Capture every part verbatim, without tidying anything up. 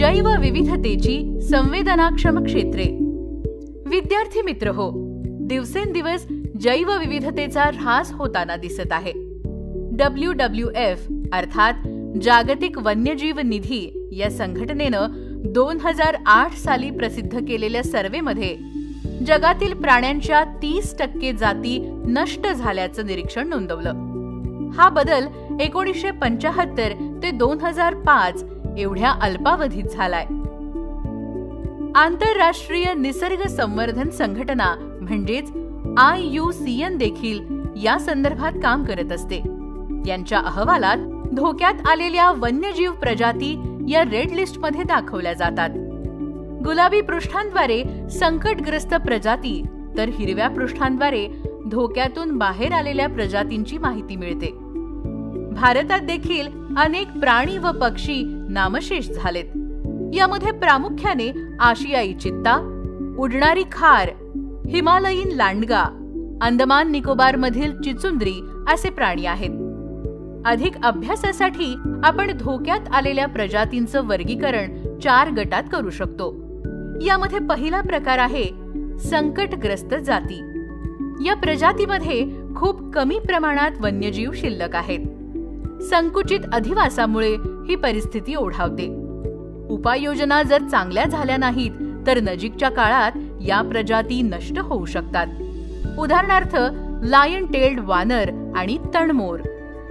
जैवविविधतेची संवेदनाक्षम क्षेत्रे. विद्यार्थी मित्र हो, दिवसेंदिवस जैवविविधतेचा ऱ्हास होताना दिसत आहे. डब्ल्यू डब्ल्यू एफ अर्थात जागतिक वन्यजीव निधी या संघटनेनं दोन हजार आठ साली प्रसिद्ध केलेल्या सर्व्हेमध्ये जगातील प्राण्यांच्या तीस टक्के जाती नष्ट झाल्याचं निरीक्षण नोंदवलं. हा बदल एकोणीसशे पंचाहत्तर ते दोन हजार पाच एवढ्या अल्पावधीत झालाय. आंतरराष्ट्रीय निसर्ग संवर्धन संघटना म्हणजेच आय यू सी एन देखील या संदर्भात काम करत असते. यांच्या अहवालात धोक्यात आलेल्या वन्यजीव प्रजाती या रेड लिस्ट मध्ये दाखवल्या जातात. गुलाबी पृष्ठांद्वारे संकटग्रस्त प्रजाती तर हिरव्या पृष्ठांद्वारे धोक्यातून बाहेर आलेल्या प्रजातींची माहिती मिळते. भारतात देखील अनेक प्राणी व पक्षी नामशेष झालेत. यामध्ये प्रामुख्याने आशियाई चित्ता, उडणारी खार, हिमालयीन लांडगा, अंदमान निकोबार मधील चिचुंद्री असे प्राणी आहेत. अधिक अभ्यासासाठी आपण धोक्यात आलेल्या प्रजातींचं वर्गीकरण चार गटात करू शकतो. यामध्ये पहिला प्रकार आहे संकटग्रस्त जाती. या प्रजातीमध्ये खूप कमी प्रमाणात वन्यजीव शिल्लक आहेत. संकुचित अधिवासामुळे ही परिस्थिती ओढावते. उपाययोजना जर चांगल्या झाल्या नाहीत तर नजीकच्या काळात या प्रजाती नष्ट होऊ शकतात. उदाहरणार्थ लायन टेल्ड वानर आणि तणमोर.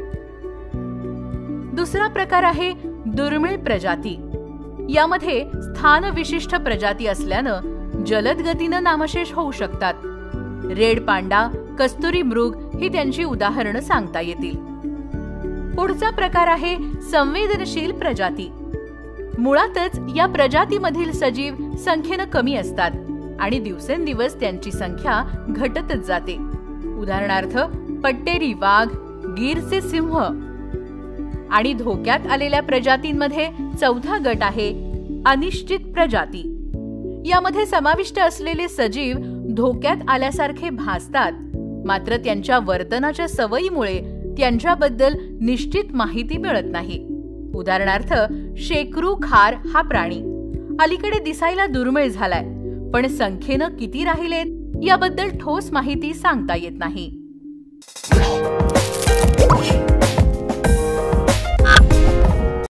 दुसरा प्रकार आहे दुर्मिळ प्रजाती. यामध्ये स्थानविशिष्ट प्रजाती असल्यानं जलद गतीनं नामशेष होऊ शकतात. रेड पांडा, कस्तुरी मृग ही त्यांची उदाहरणं सांगता येतील. पुढचा प्रकार आहे संवेदनशील प्रजाती. मुळातच या प्रजातीमधील सजीव संख्येनं कमी असतात आणि दिवसेंदिवस त्यांची संख्या घटतच जाते. उदाहरणार्थ पट्टेरी वाघ, गीरचे सिंह. आणि धोक्यात आलेल्या प्रजातींमध्ये चौथा गट आहे अनिश्चित प्रजाती. यामध्ये समाविष्ट असलेले सजीव धोक्यात आल्यासारखे भासतात, मात्र त्यांच्या वर्तनाच्या सवयीमुळे त्यांच्याबद्दल निश्चित माहिती मिळत नाही. उदाहरणार्थ शेकरू खार हा प्राणी अलीकडे दिसायला दुर्मिळ झालाय, पण संख्येनं किती राहिलेत याबद्दल ठोस माहिती सांगता येत नाही.